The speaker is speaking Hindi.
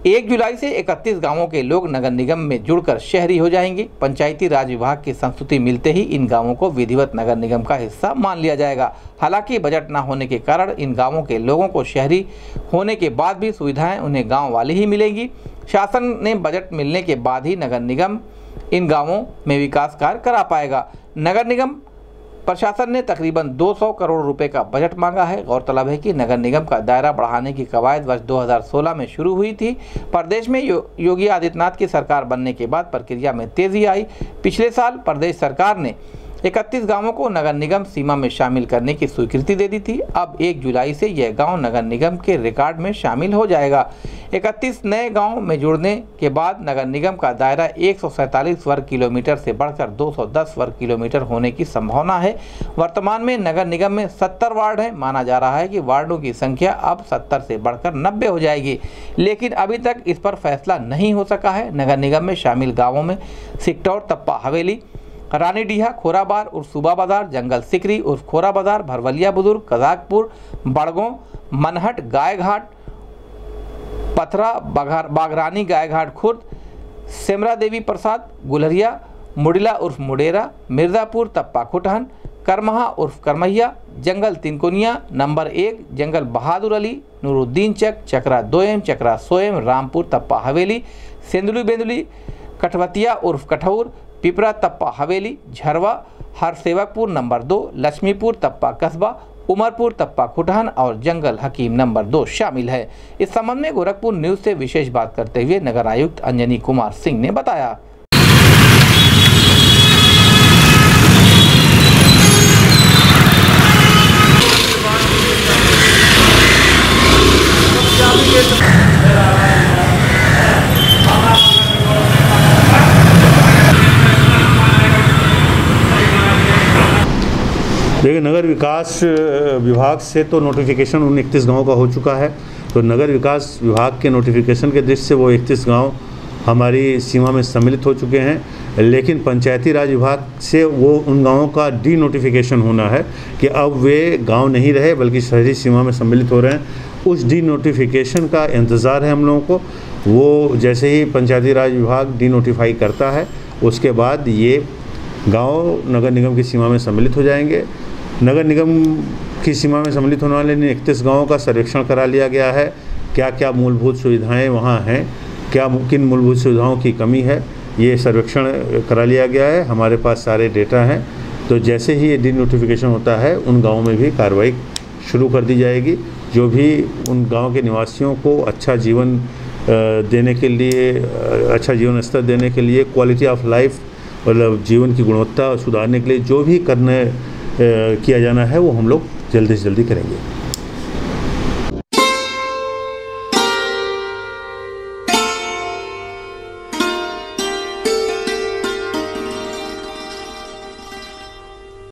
1 जुलाई से 31 गांवों के लोग नगर निगम में जुड़कर शहरी हो जाएंगे। पंचायती राज विभाग की संस्तुति मिलते ही इन गांवों को विधिवत नगर निगम का हिस्सा मान लिया जाएगा। हालांकि बजट न होने के कारण इन गांवों के लोगों को शहरी होने के बाद भी सुविधाएं उन्हें गाँव वाले ही मिलेंगी। शासन ने बजट मिलने के बाद ही नगर निगम इन गाँवों में विकास कार्य करा पाएगा। नगर निगम प्रशासन ने तकरीबन 200 करोड़ रुपए का बजट मांगा है। गौरतलब है कि नगर निगम का दायरा बढ़ाने की कवायद वर्ष 2016 में शुरू हुई थी। प्रदेश में योगी आदित्यनाथ की सरकार बनने के बाद प्रक्रिया में तेजी आई। पिछले साल प्रदेश सरकार ने 31 गांवों को नगर निगम सीमा में शामिल करने की स्वीकृति दे दी थी। अब 1 जुलाई से यह गांव नगर निगम के रिकॉर्ड में शामिल हो जाएगा। 31 नए गांव में जुड़ने के बाद नगर निगम का दायरा 147 वर्ग किलोमीटर से बढ़कर 210 वर्ग किलोमीटर होने की संभावना है। वर्तमान में नगर निगम में 70 वार्ड हैं। माना जा रहा है कि वार्डों की संख्या अब 70 से बढ़कर 90 हो जाएगी, लेकिन अभी तक इस पर फैसला नहीं हो सका है। नगर निगम में शामिल गाँवों में सिकटौर तप्पा हवेली, रानीडीहा, खोराबार उर्फ सूबा बाजार, जंगल सिकरी उर्फ खोरा बाजार, भरवलिया बुजुर्ग, कजाकपुर, बड़गों, मनहट, गायघाट, पथरा, बागरानी, गायघाट खुर्द, सेमरा देवी प्रसाद, गुलरिया, मुडिला उर्फ मुडेरा, मिर्जापुर, तप्पा खुटहन, करमहा उर्फ करमैया, जंगल तिनकुनिया नंबर 1, जंगल बहादुर अली, नूरुद्दीन चक, चकरा दोयम, चकरा सोयम, रामपुर, तप्पा हवेली, सेंदुली बेंदुली, कठवतिया उर्फ कठौर, पिपरा, तप्पा हवेली, झरवा, हरसेवकपुर नंबर 2, लक्ष्मीपुर, तप्पा कस्बा, उमरपुर, तप्पा खुटहन और जंगल हकीम नंबर 2 शामिल है। इस संबंध में गोरखपुर न्यूज से विशेष बात करते हुए नगर आयुक्त अंजनी कुमार सिंह ने बताया। देखिए, नगर विकास विभाग से तो नोटिफिकेशन उन 31 गाँव का हो चुका है। तो नगर विकास विभाग के नोटिफिकेशन के दृष्टि से वो 31 गाँव हमारी सीमा में सम्मिलित हो चुके हैं, लेकिन पंचायती राज विभाग से वो उन गाँवों का डी नोटिफिकेशन होना है कि अब वे गाँव नहीं रहे बल्कि शहरी सीमा में सम्मिलित हो रहे हैं। उस डी नोटिफिकेशन का इंतज़ार है हम लोगों को। वो जैसे ही पंचायती राज विभाग डी नोटिफाई करता है उसके बाद ये गाँव नगर निगम की सीमा में सम्मिलित हो जाएंगे। नगर निगम की सीमा में सम्मिलित होने वाले 31 गाँवों का सर्वेक्षण करा लिया गया है। क्या क्या मूलभूत सुविधाएं वहाँ हैं, क्या किन मूलभूत सुविधाओं की कमी है, ये सर्वेक्षण करा लिया गया है। हमारे पास सारे डेटा हैं। तो जैसे ही ये डी नोटिफिकेशन होता है उन गाँवों में भी कार्रवाई शुरू कर दी जाएगी। जो भी उन गाँव के निवासियों को अच्छा जीवन देने के लिए, अच्छा जीवन स्तर देने के लिए, क्वालिटी ऑफ लाइफ मतलब जीवन की गुणवत्ता सुधारने के लिए जो भी किया जाना है वो हम लोग जल्दी से जल्दी करेंगे।